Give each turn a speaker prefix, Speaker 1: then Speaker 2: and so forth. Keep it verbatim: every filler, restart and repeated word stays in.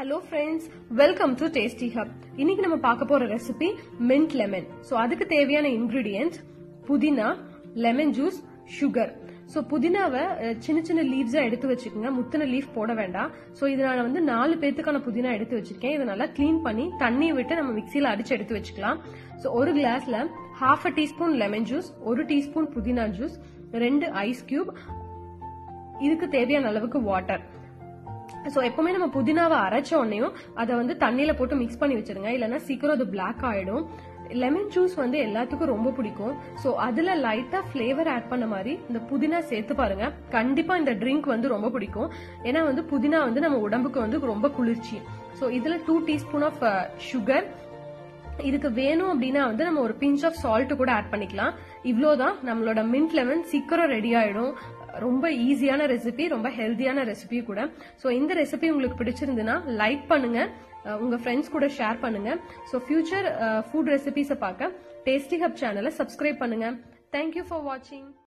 Speaker 1: Hello friends, welcome to Tasty Hub. இன்னைக்கு நம்ம பார்க்க போற ரெசிபி mint lemon. So அதுக்கு தேவையான ingredients புதினா, lemon juice, sugar. So புதினாவை சின்ன சின்ன லீவ்ஸா எடுத்து வச்சுக்கோங்க. முத்தின லீஃப் போட வேண்டாம். So இது நான் வந்து நாலு பேத்துக்கான புதினா எடுத்து வச்சிருக்கேன். இதை நல்லா க்ளீன் பண்ணி தண்ணி விட்டு நம்ம மிக்ஸில அடிச்சு எடுத்து வச்சுக்கலாம். So ஒரு கிளாஸ்ல half a teaspoon lemon juice, ஒரு டீஸ்பூன் புதினா ஜூஸ், ரெண்டு ஐஸ் கியூப், இதுக்கு தேவையான அளவுக்கு வாட்டர். சோ எப்பவுமே நம்ம புதினாவை அரைச்ச உடனேயும் அதை வந்து தண்ணியில போட்டு மிக்ஸ் பண்ணி வச்சிருங்க, இல்லைன்னா சீக்கிரம் அது பிளாக் ஆயிடும். லெமன் ஜூஸ் வந்து எல்லாத்துக்கும் ரொம்ப பிடிக்கும். சோ அதுல லைட்டா பிளேவர் ஆட் பண்ண மாதிரி இந்த புதினா சேர்த்து பாருங்க, கண்டிப்பா இந்த ட்ரிங்க் வந்து ரொம்ப பிடிக்கும். ஏன்னா வந்து புதினா வந்து நம்ம உடம்புக்கு வந்து ரொம்ப குளிர்ச்சி. சோ இதுல டூ டீஸ்பூன் ஆஃப் சுகர், இதுக்கு வேணும் அப்படின்னா வந்து நம்ம ஒரு பிஞ்ச் ஆஃப் சால்ட் கூட ஆட் பண்ணிக்கலாம். இவ்வளவுதான், நம்மளோட மின்ட் லெமன் சீக்கிரம் ரெடி ஆயிடும். ரொம்ப ஈஸியான ரெசிபி, ரொம்ப ஹெல்தியான ரெசிபி கூட. சோ இந்த ரெசிபி உங்களுக்கு பிடிச்சிருந்துன்னா லைக் பண்ணுங்க, உங்க ஃப்ரெண்ட்ஸ் கூட ஷேர் பண்ணுங்க. சோ ஃபியூச்சர் ஃபுட் ரெசிபிஸை பார்க்க டேஸ்டி ஹப் சேனலை சப்ஸ்கிரைப் பண்ணுங்க. தேங்க்யூ ஃபார் வாட்சிங்.